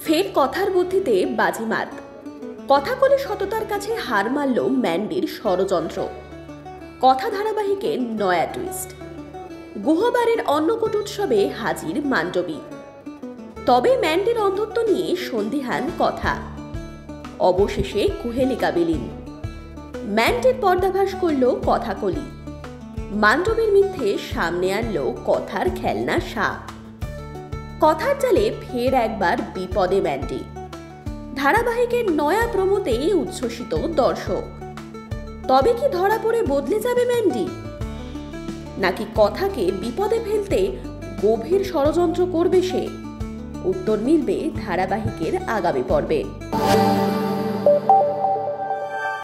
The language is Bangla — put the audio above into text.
ফের কথার বুদ্ধিতে বাজিমাত। কথা বলে সততার কাছে হার মানল ম্যান্ডির ষড়যন্ত্র। কথা ধারাবাহিকে নয়া টুইস্ট। গুহবারের অন্নকূট উৎসবে হাজির মান্ডবী। তবে ম্যান্ডির অন্ধত্ব নিয়ে সন্দিহান কথা। অবশেষে কুহেলিকা বিলীন। ম্যান্ডির পর্দাভাস করল কথাকলি। মান্ডবীর মিথ্যে সামনে আনলো কথার খেলনা সাপ। কথার জালে ফের একবার বিপদে ম্যান্ডি। ধারাবাহিকের নয়া প্রমোতে উচ্ছ্বসিত দর্শক। তবে কি ধরা পড়ে বদলে যাবে ম্যান্ডি, নাকি কথাকে বিপদে ফেলতে গভীর ষড়যন্ত্র করবে সে? উত্তর মিলবে ধারাবাহিকের আগামী পর্বে।